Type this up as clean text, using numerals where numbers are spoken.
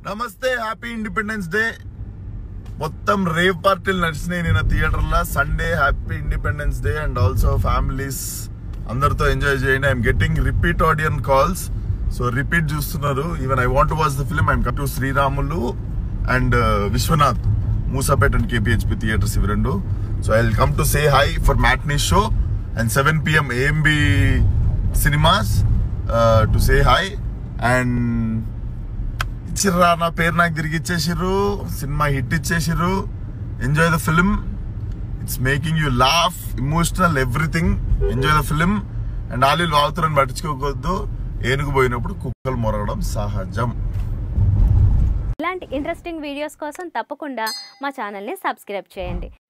నమస్తే, happy independence day. మొత్తం rave పార్టీలు నడిచినాయి నిన్న థియేటర్లో. Sunday happy independence day and also families అందరితో ఎంజాయ్ చేయండి. I'm getting repeat audience calls. So repeat చూస్తున్నారు. Even I want to watch the film. I'm come to Sriramulu and Vishwanath, Moosapet and KPHB theatres ఇవి రెండు. So I will come to say hi for matinee show and 7 PM AMB cinemas to say hi. And ఇచ్చిర్రా, నా పేరు నాకు తిరిగి ఇచ్చేసిర్రు, cinema hit ఇచ్చేసిర్రు. Enjoy the film, it's making you laugh, emotional, everything. Enjoy the film. And ఆలీలు వాగుతారని పట్టించుకోవద్దు. ఏనుగు పోయినప్పుడు కుక్కలు మొరగడం సహజం. ఇలాంటి ఇంట్రెస్టింగ్ వీడియోస్ కోసం తప్పకుండా మా ఛానల్ని సబ్స్క్రైబ్ చేయండి.